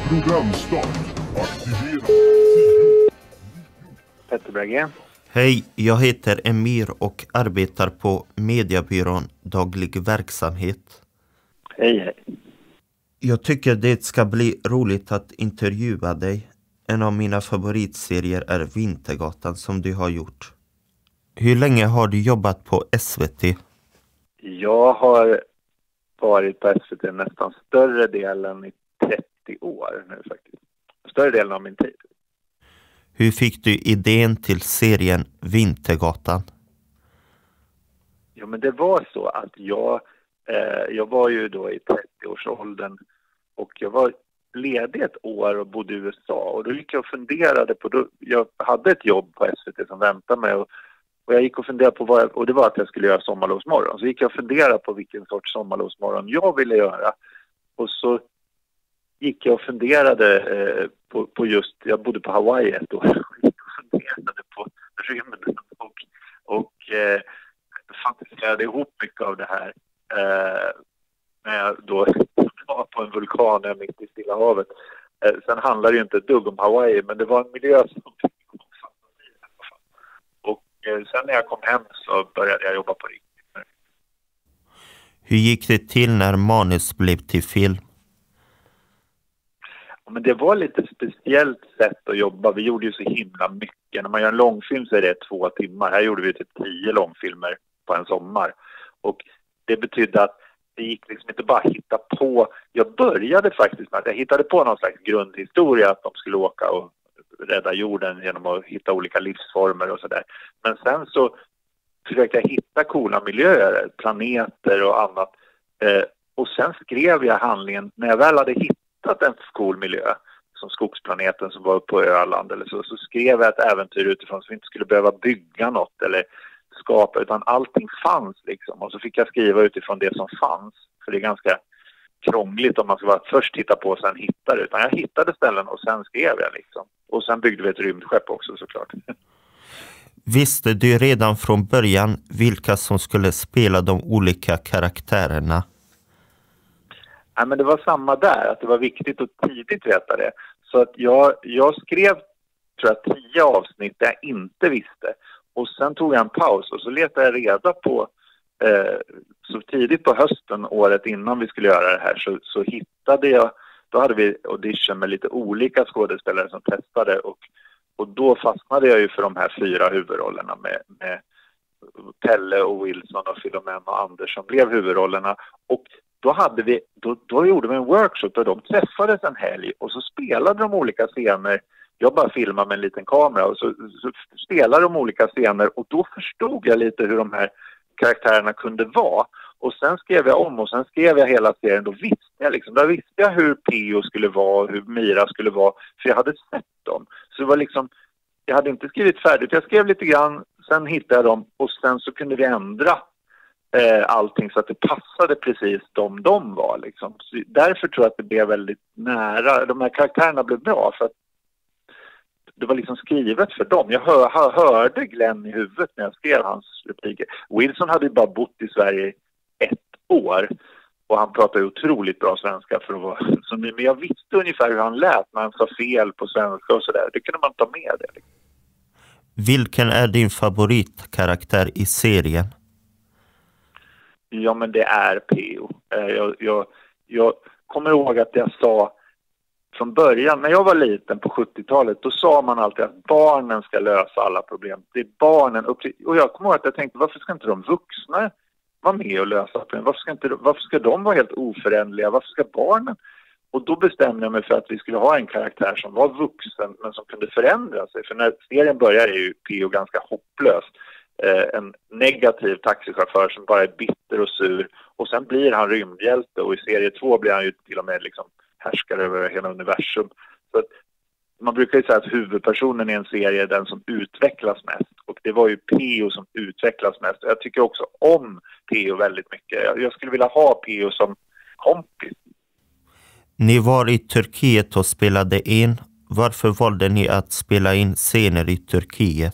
Programstart. Aktivera. Petter Brage. Hej, jag heter Emir och arbetar på mediebyrån Daglig verksamhet. Hej. Jag tycker det ska bli roligt att intervjua dig. En av mina favoritserier är Vintergatan som du har gjort. Hur länge har du jobbat på SVT? Jag har varit på SVT nästan större delen i 30 år nu faktiskt. Större delen av min tid. Hur fick du idén till serien Vintergatan? Ja, men det var så att jag var ju då i 30-årsåldern och jag var ledig ett år och bodde i USA. Och då gick jag och funderade på... jag hade ett jobb på SVT som väntade mig och jag gick och funderade på och det var att jag skulle göra sommarlovsmorgon. Så gick jag och funderade på vilken sorts sommarlovsmorgon jag ville göra. Och så gick jag och funderade på just... Jag bodde på Hawaii ett år och gick och funderade på rymden och fantiserade ihop mycket av det här. När jag då var på en vulkan mitt i Stilla havet. Sen handlar det ju inte ett dugg om Hawaii, men det var en miljö som fick mig fantasi i alla fall. Och sen när jag kom hem så började jag jobba på riktigt. Hur gick det till när manus blev till film? Men det var lite speciellt sätt att jobba. Vi gjorde ju så himla mycket. När man gör en långfilm så är det 2 timmar. Här gjorde vi typ 10 långfilmer på en sommar. Och det betydde att det gick liksom inte bara hitta på. Jag började faktiskt med att jag hittade på någon slags grundhistoria att de skulle åka och rädda jorden genom att hitta olika livsformer och sådär. Men sen så försökte jag hitta coola miljöer, planeter och annat. Och sen skrev jag handlingen när jag väl hade hittat en cool miljö som skogsplaneten som var på Öland eller så skrev jag ett äventyr utifrån så vi inte skulle behöva bygga något eller skapa, utan allting fanns liksom. Och så fick jag skriva utifrån det som fanns. För det är ganska krångligt om man ska bara först hitta på och sen hitta det. Utan jag hittade ställen och sen skrev jag liksom. Och sen byggde vi ett rymdskepp också såklart. Visste du redan från början vilka som skulle spela de olika karaktärerna? Nej, men det var samma där, att det var viktigt att tidigt veta det. Så att jag skrev, tror jag, 10 avsnitt där jag inte visste. Och sen tog jag en paus och så letade jag reda på, så tidigt på hösten året innan vi skulle göra det här så hittade jag, då hade vi audition med lite olika skådespelare som testade och då fastnade jag ju för de här 4 huvudrollerna med Pelle och Wilson och Filomen och Anders som blev huvudrollerna. Och då gjorde vi en workshop där de träffades en helg och så spelade de olika scener. Jag bara filmade med en liten kamera och så spelade de olika scener och då förstod jag lite hur de här karaktärerna kunde vara. Och sen skrev jag om och sen skrev jag hela serien. Då visste jag hur P.O. skulle vara och hur Mira skulle vara. För jag hade sett dem. Så det var liksom, jag hade inte skrivit färdigt. Jag skrev lite grann, sen hittade jag dem och sen så kunde vi ändra allting så att det passade precis de var liksom. Så därför tror jag att det blev väldigt nära. De här karaktärerna blev bra för att det var liksom skrivet för dem. Jag hörde Glenn i huvudet när jag skrev hans repliker. Wilson hade ju bara bott i Sverige 1 år. Och han pratade otroligt bra svenska för att vara... Men jag visste ungefär hur han lät när han sa fel på svenska och sådär. Det kunde man ta med det. Liksom. Vilken är din favoritkaraktär i serien? Ja, men det är P.O. Jag kommer ihåg att jag sa från början, när jag var liten på 70-talet, då sa man alltid att barnen ska lösa alla problem. Det är barnen. Och jag kommer ihåg att jag tänkte, varför ska inte de vuxna vara med och lösa problem? Varför ska de vara helt oförändliga? Varför ska barnen? Och då bestämde jag mig för att vi skulle ha en karaktär som var vuxen men som kunde förändra sig. För när serien börjar är ju P.O. ganska hopplös. En negativ taxichaufför som bara är bitter och sur. Och sen blir han rymdhjälte och i serie 2 blir han ju till och med liksom härskar över hela universum. Så att man brukar ju säga att huvudpersonen i en serie är den som utvecklas mest. Och det var ju P.O. som utvecklas mest. Jag tycker också om P.O. väldigt mycket. Jag skulle vilja ha P.O. som kompis. Ni var i Turkiet och spelade in. Varför valde ni att spela in scener i Turkiet?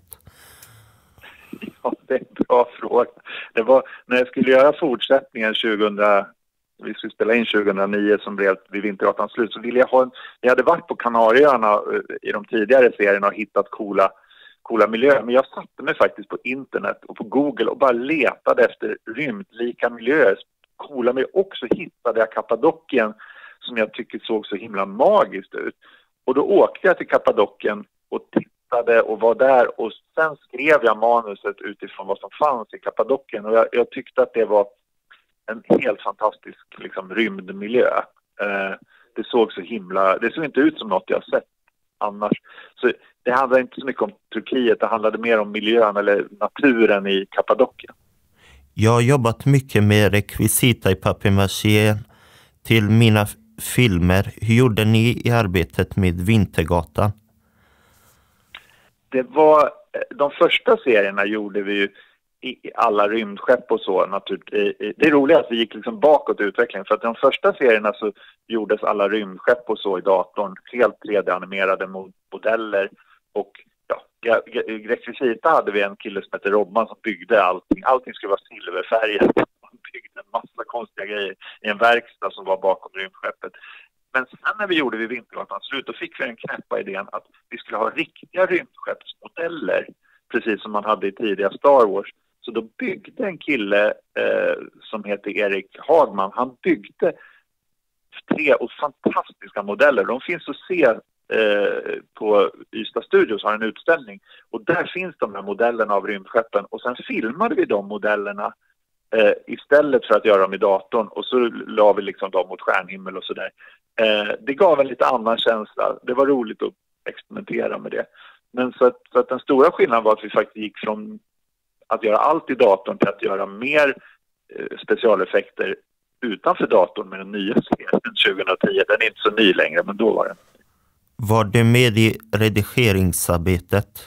Ja, det är en bra fråga. Det var när jag skulle göra fortsättningen 2000 vi skulle spela in 2009 som blev vid Vintergatans slut, så ville jag ha jag hade varit på Kanarieöarna i de tidigare serierna och hittat coola miljöer. Men jag satte mig faktiskt på internet och på Google och bara letade efter rymdlika miljöer. Coola miljöer. Och så hittade jag Kappadokien som jag tycker såg så himla magiskt ut. Och då åkte jag till Kappadokien och tittade och var där. Och sen skrev jag manuset utifrån vad som fanns i Kappadokien. Och jag tyckte att det var en helt fantastisk liksom, rymdmiljö. Det såg så himla... Det såg inte ut som något jag sett annars. Så det handlar inte så mycket om Turkiet, det handlade mer om miljön eller naturen i Kappadokien. Jag har jobbat mycket med rekvisita i papier-maché till mina filmer. Hur gjorde ni i arbetet med Vintergatan? Det var, de första serierna gjorde vi ju i alla rymdskepp och så. Det är roligt att vi gick liksom bakåt i utvecklingen, för att de första serierna så gjordes alla rymdskepp och så i datorn, helt 3D-animerade modeller. Och ja, rekvisita hade vi en kille som hette Robban som byggde allting. Allting skulle vara silverfärgat. Han byggde en massa konstiga grejer i en verkstad som var bakom rymdskeppet. Men sen när vi gjorde vid Vintergatans slut, då fick vi den knäppa idén att vi skulle ha riktiga rymdskeppsmodeller, precis som man hade i tidiga Star Wars. Så då byggde en kille som heter Erik Hagman, han byggde 3 fantastiska modeller. De finns att se på Ystad Studios, har en utställning. Och där finns de här modellerna av rymdskeppen. Och sen filmade vi de modellerna istället för att göra dem i datorn. Och så la vi liksom dem mot stjärnhimmel och sådär. Det gav en lite annan känsla. Det var roligt att experimentera med det. Men så att den stora skillnaden var att vi faktiskt gick från att göra allt i datorn till att göra mer specialeffekter utanför datorn med den nya serien 2010. Den är inte så ny längre, men då var den. Var du med i redigeringsarbetet?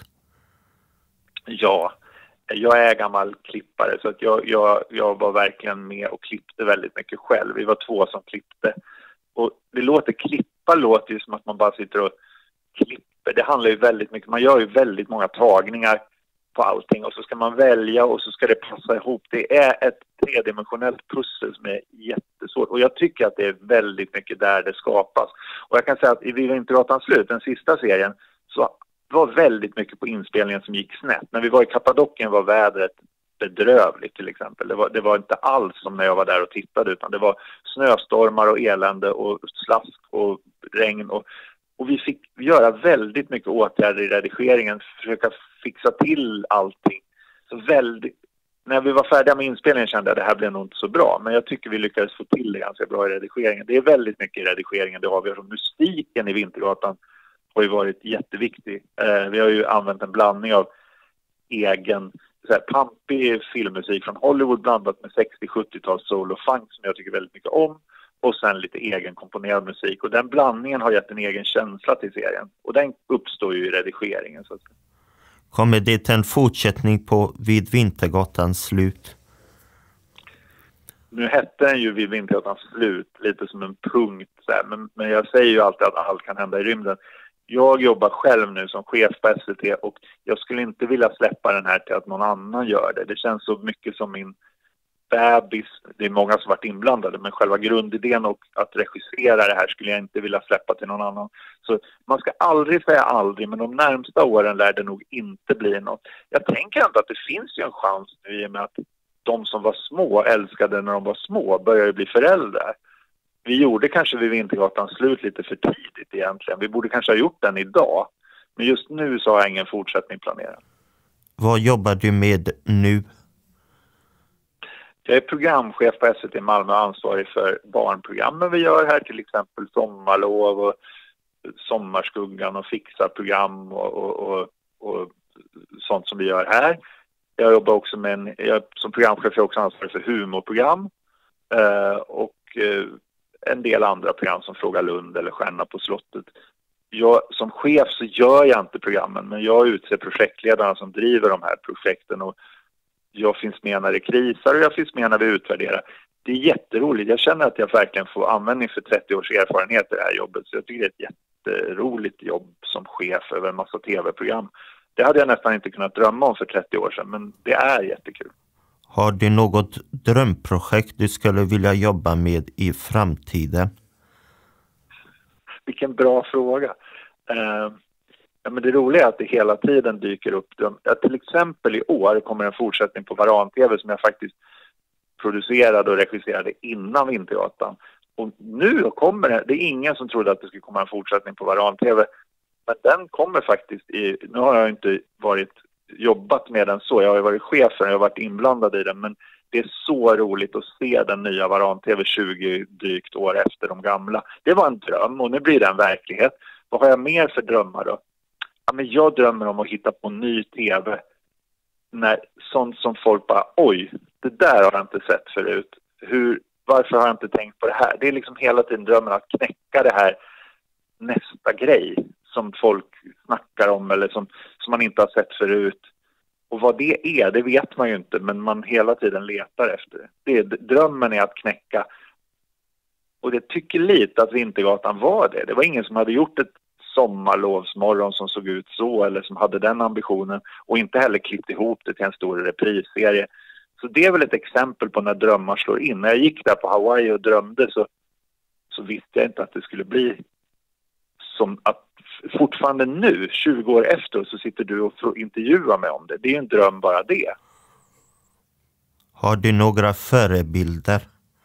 Ja, jag är gammal klippare, så att jag var verkligen med och klippte väldigt mycket själv. Vi var 2 som klippte. Och klippa låter ju som att man bara sitter och klipper. Det handlar ju väldigt mycket, man gör ju väldigt många tagningar på allting och så ska man välja och så ska det passa ihop. Det är ett 3-dimensionellt pussel som är jättesvårt och jag tycker att det är väldigt mycket där det skapas. Och jag kan säga att i Vintergatans slut, den sista serien, så var väldigt mycket på inspelningen som gick snett. När vi var i Kappadokien var vädret bedrövligt till exempel. Det var inte alls som när jag var där och tittade, utan det var snöstormar och elände och slask och regn och vi fick göra väldigt mycket åtgärder i redigeringen, försöka fixa till allting. Så när vi var färdiga med inspelningen kände jag att det här blev nog inte så bra. Men jag tycker vi lyckades få till det ganska bra i redigeringen. Det är väldigt mycket i redigeringen det avgör. Musiken i Vintergatan har ju varit jätteviktig. Vi har ju använt en blandning av egen pampig filmmusik från Hollywood blandat med 60-70-tals soul och funk som jag tycker väldigt mycket om. Och sen lite egen komponerad musik. Och den blandningen har gett en egen känsla till serien. Och den uppstår ju i redigeringen. Så att... Kommer det en fortsättning på Vid Vintergatans slut? Nu hette den ju Vid Vintergatans slut, lite som en punkt. Så här. Men jag säger ju alltid att allt kan hända i rymden. Jag jobbar själv nu som chef på SVT och jag skulle inte vilja släppa den här till att någon annan gör det. Det känns så mycket som min bebis. Det är många som varit inblandade, men själva grundidén och att regissera det här skulle jag inte vilja släppa till någon annan. Så man ska aldrig säga aldrig, men de närmsta åren lär det nog inte bli något. Jag tänker ändå att det finns ju en chans nu i och med att de som var små älskade när de var små börjar ju bli föräldrar. Vi gjorde kanske vid Vintergatans slut lite för tidigt egentligen. Vi borde kanske ha gjort den idag. Men just nu så har jag ingen fortsättning planerad. Vad jobbar du med nu? Jag är programchef på SVT Malmö och ansvarig för barnprogrammen vi gör här. Till exempel Sommarlov och Sommarskuggan och Fixa-program och sånt som vi gör här. Jag jobbar också som programchef är jag också ansvarig för humorprogram. Och en del andra program som Fråga Lund eller Stjärna på slottet. Som chef så gör jag inte programmen, men jag utser projektledarna som driver de här projekten och jag finns med när det krisar och jag finns med när vi utvärderar. Det är jätteroligt. Jag känner att jag verkligen får användning för 30 års erfarenhet i det här jobbet. Så jag tycker det är ett jätteroligt jobb som chef över en massa tv-program. Det hade jag nästan inte kunnat drömma om för 30 år sedan, men det är jättekul. Har du något drömprojekt du skulle vilja jobba med i framtiden? Vilken bra fråga. Ja, men det roliga är att det hela tiden dyker upp. Till exempel i år kommer en fortsättning på Varan-TV som jag faktiskt producerade och regisserade innan Vintergatan. Och nu kommer det är ingen som trodde att det skulle komma en fortsättning på Varan-TV. Men den kommer faktiskt nu har jag inte jobbat med den så. Jag har varit chef för den, jag har varit inblandad i den. Men det är så roligt att se den nya Varan-TV 20 drygt år efter de gamla. Det var en dröm och nu blir det en verklighet. Vad har jag mer för drömmar då? Ja, men jag drömmer om att hitta på ny tv. Sånt som folk bara, oj, det där har jag inte sett förut. Varför har jag inte tänkt på det här? Det är liksom hela tiden drömmen att knäcka det här nästa grej som folk snackar om eller som man inte har sett förut. Och vad det är, det vet man ju inte, men man hela tiden letar efter det. Drömmen är att knäcka. Och det tycker lite att Vintergatan var det. Det var ingen som hade gjort ett sommarlovsmorgon som såg ut så eller som hade den ambitionen och inte heller klippt ihop det till en stor reprisserie. Så det är väl ett exempel på när drömmar slår in. När jag gick där på Hawaii och drömde så visste jag inte att det skulle bli som att fortfarande nu, 20 år efter, så sitter du och intervjuar mig om det. Det är en dröm bara det. Har du några förebilder?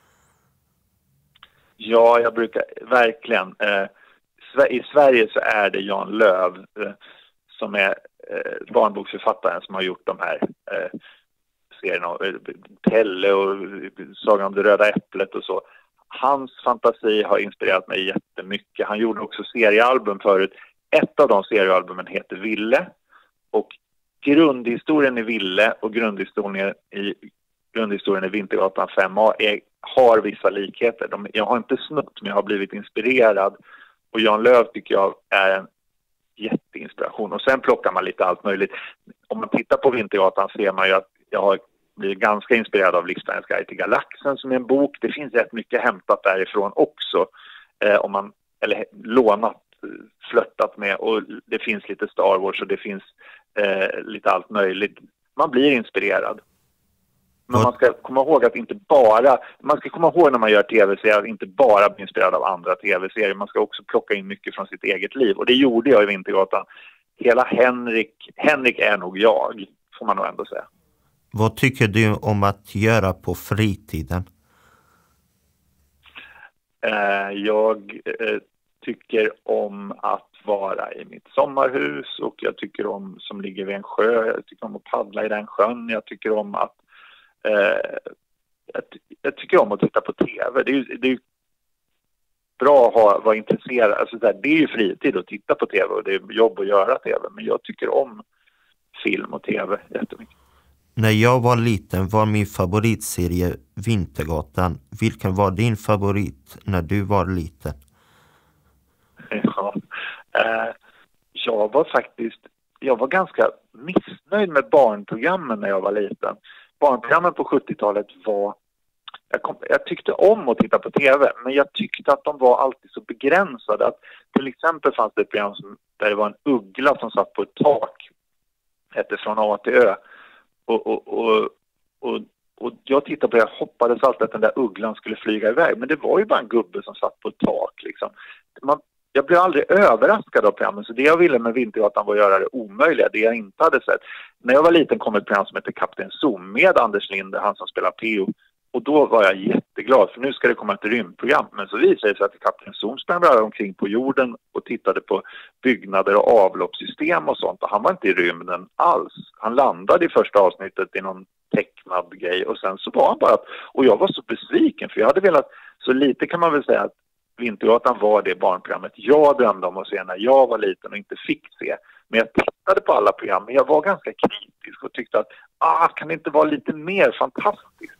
Ja, jag brukar verkligen. I Sverige så är det Jan Löv som är barnboksförfattaren som har gjort de här serierna. Pelle och Sagan om det röda äpplet och så. Hans fantasi har inspirerat mig jättemycket. Han gjorde också seriealbum förut. Ett av de seriealbumen heter Ville. Och grundhistorien i Ville och grundhistorien i Vintergatan 5A har vissa likheter. Jag har inte snott, men jag har blivit inspirerad. Och Jan Löv tycker jag är en jätteinspiration. Och sen plockar man lite allt möjligt. Om man tittar på Vintergatan ser man ju att jag har blivit ganska inspirerad av Livsfärgens guide till galaxen som är en bok. Det finns rätt mycket hämtat därifrån också. Eller lånat, flörtat med. Och det finns lite Star Wars och det finns lite allt möjligt. Man blir inspirerad. Men man ska komma ihåg att man ska komma ihåg när man gör tv-serier att inte bara bli inspirerad av andra tv-serier. Man ska också plocka in mycket från sitt eget liv. Och det gjorde jag i Vintergatan. Hela Henrik är nog jag, får man nog ändå säga. Vad tycker du om att göra på fritiden? Jag tycker om att vara i mitt sommarhus och jag tycker om som ligger vid en sjö. Jag tycker om att paddla i den sjön. Jag tycker om att jag tycker om att titta på tv. Det är ju bra att vara intresserad. Alltså det är ju fritid att titta på tv och det är jobb att göra tv. Men jag tycker om film och tv jättemycket. När jag var liten var min favoritserie Vintergatan. Vilken var din favorit när du var liten? Ja, jag var ganska missnöjd med barnprogrammen när jag var liten. Barnprogrammen på 70-talet var... Jag tyckte om att titta på tv, men jag tyckte att de var alltid så begränsade. Att till exempel fanns det ett program där det var en uggla som satt på ett tak. Hette Från A till Ö. Och jag tittade på det och hoppades alltid att den där ugglan skulle flyga iväg. Men det var ju bara en gubbe som satt på ett tak. Liksom. Jag blev aldrig överraskad av programmen. Så det jag ville med Vintergatan var att göra det omöjliga. Det jag inte hade sett. När jag var liten kom ett program som heter Kapten Zoom med Anders Linde, han som spelar P.O. Och då var jag jätteglad för nu ska det komma ett rymdprogram. Men så visade det sig att Kapten Zoom sprang bara omkring på jorden och tittade på byggnader och avloppssystem och sånt. Och han var inte i rymden alls. Han landade i första avsnittet i någon tecknad grej och sen så var han bara... Och jag var så besviken för jag hade velat... Så lite kan man väl säga att Vintergatan var det barnprogrammet jag drömde om att se när jag var liten och inte fick se. Men jag tittade på alla program men jag var ganska kritisk och tyckte att kan det inte vara lite mer fantastiskt?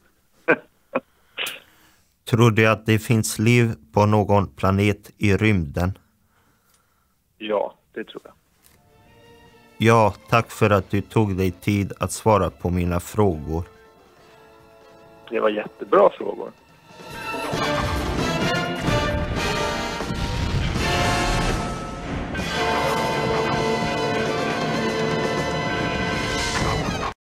Tror du att det finns liv på någon planet i rymden? Ja, det tror jag. Ja, tack för att du tog dig tid att svara på mina frågor. Det var jättebra frågor.